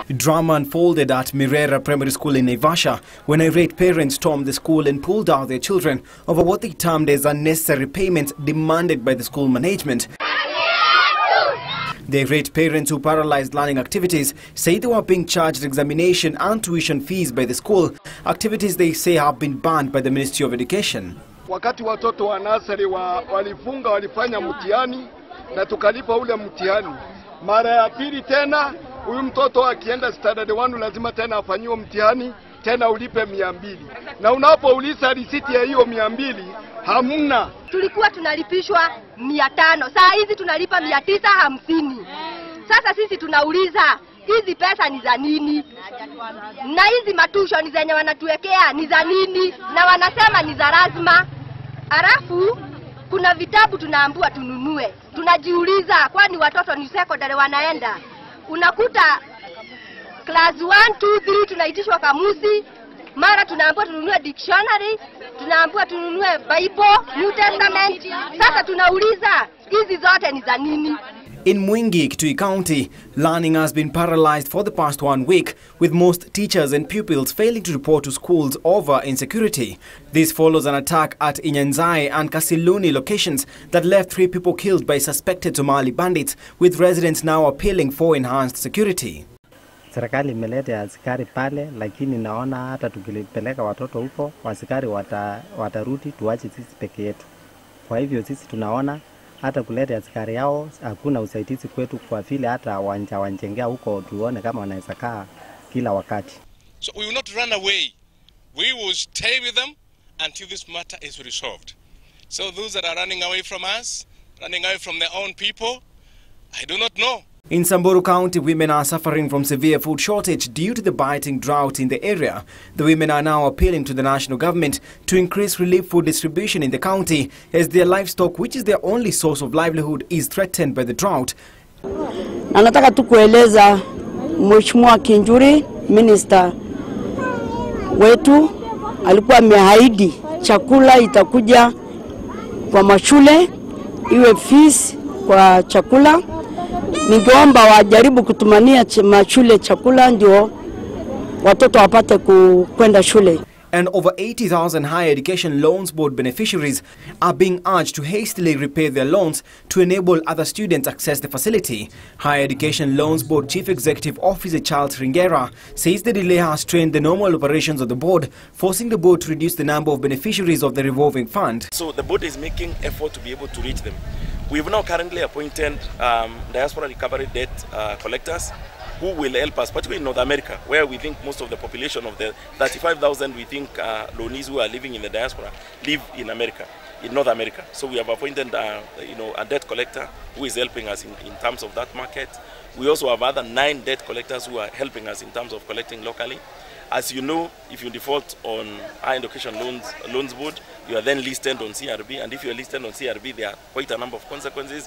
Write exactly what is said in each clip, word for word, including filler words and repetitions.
Drama unfolded at Mirera Primary School in Naivasha when irate parents stormed the school and pulled out their children over what they termed as unnecessary payments demanded by the school management. The irate parents who paralyzed learning activities say they were being charged examination and tuition fees by the school, activities they say have been banned by the Ministry of Education. Wakati watoto wa nasari wa, walifunga walifanya mtihani na tukalipa ule mtihani. Mara ya pili tena huyu mtoto akienda standard one lazima tena afanyiwe mtihani tena ulipe mia mbili. Na unapouliza risiti ya hiyo mia mbili hamna. Tulikuwa tunalipishwa mia tano. Saa hizi tunalipa mia tisa hamsini. Sasa sisi tunauliza hizi pesa ni za nini? Na hizi matusho ni zenye wanatuwekea ni za nini? Na wanasema ni za lazima. Alafu kuna vitabu tunaambiwa tununue. Tunajiuliza kwani watoto ni secondary wanaenda. Unakuta class one, two, three tunaitishwa kamusi, mara tunaambiwa tununue dictionary, tunaambiwa tununue Bible, New Testament. Sasa tunauliza hizi zote ni za nini? In Mwingi, Kitui County, learning has been paralyzed for the past one week, with most teachers and pupils failing to report to schools over insecurity. This follows an attack at Inyanzae and Kasiluni locations that left three people killed by suspected Somali bandits, with residents now appealing for enhanced security. Serikali imeleta askari pale, lakini naona hata tukipeleka watoto huko, askari wata, watarudi tuache sisi peke yetu. Kwa hivyo sisi tunaona hata kuleta askari yao hakuna usaidizi kwetu, kwa vile hata wanja wanjengea huko tuone kama wanaweza kaa kila wakati. So we will not run away. We will stay with them until this matter is resolved. So those that are running away from us, running away from their own people, I do not know. In Samburu County, women are suffering from severe food shortage due to the biting drought in the area. The women are now appealing to the national government to increase relief food distribution in the county as their livestock, which is their only source of livelihood, is threatened by the drought. Na nataka tu kueleza Mheshimiwa Kinjuri, minister wetu, alikuwa ameahidi chakula itakuja kwa mashule, iwe fees kwa chakula. Ningeomba wajaribu kutumania mashule chakula ndio watoto wapate kwenda shule. And over eighty thousand Higher Education Loans Board beneficiaries are being urged to hastily repay their loans to enable other students access the facility. Higher Education Loans Board Chief Executive Officer Charles Ringera says the delay has strained the normal operations of the board, forcing the board to reduce the number of beneficiaries of the revolving fund. So the board is making effort to be able to reach them. We've now currently appointed um, diaspora recovery debt uh, collectors who will help us, particularly in North America, where we think most of the population of the thirty-five thousand we think uh, loanees who are living in the diaspora live in America, in North America. So we have appointed uh, you know, a debt collector who is helping us in, in terms of that market. We also have other nine debt collectors who are helping us in terms of collecting locally. As you know, if you default on Higher Education Loans, Loans Board, you are then listed on C R B, and if you are listed on C R B, there are quite a number of consequences.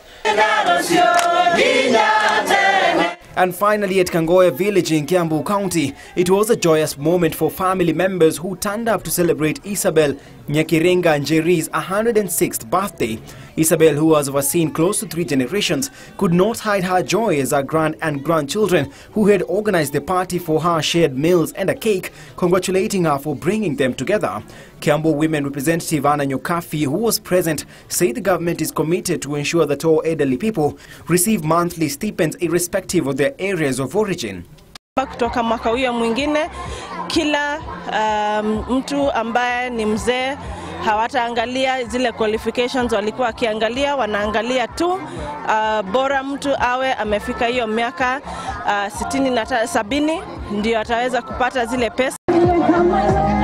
And finally, at Kangoya village in Kiambu County, it was a joyous moment for family members who turned up to celebrate Isabel Nyakirenga Njeri's one hundred sixth birthday. Isabel, who has overseen close to three generations, could not hide her joy as her grand and grandchildren who had organized the party for her shared meals and a cake, congratulating her for bringing them together. Kiambu Women Representative Anna Nyokafi, who was present, said the government is committed to ensure that all elderly people receive monthly stipends irrespective of their areas of origin. Kutoka mwaka huo mwingine, kila um, mtu ambaye ni mzee hawataangalia zile qualifications walikuwa wakiangalia, wanaangalia tu uh, bora mtu awe amefika hiyo miaka uh, sitini na sabini ndio ataweza kupata zile pesa.